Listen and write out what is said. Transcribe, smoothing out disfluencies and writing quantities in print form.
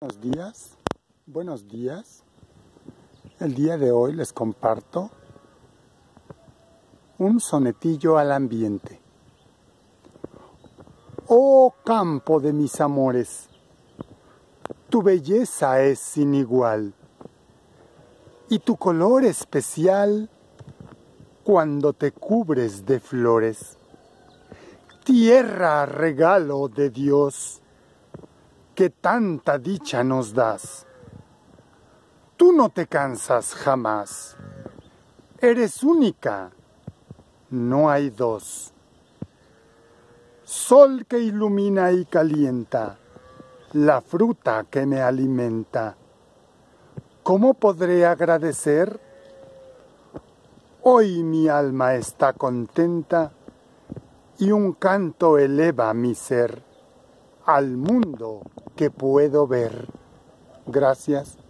Buenos días, buenos días. El día de hoy les comparto un sonetillo al ambiente. Oh campo de mis amores, tu belleza es sin igual y tu color especial cuando te cubres de flores. Tierra, regalo de Dios, que tanta dicha nos das. Tú no te cansas jamás, eres única, no hay dos. Sol que ilumina y calienta, la fruta que me alimenta. ¿Cómo podré agradecer? Hoy mi alma está contenta y un canto eleva mi ser al mundo que puedo ver. Gracias.